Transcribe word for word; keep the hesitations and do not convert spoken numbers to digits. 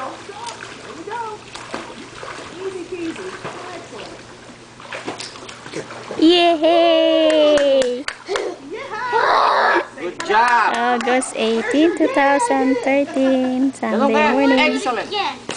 don't stop. Here we go. Easy peasy. Excellent. Yay! Good job. August eighteenth, two thousand thirteen, Sunday morning. Excellent.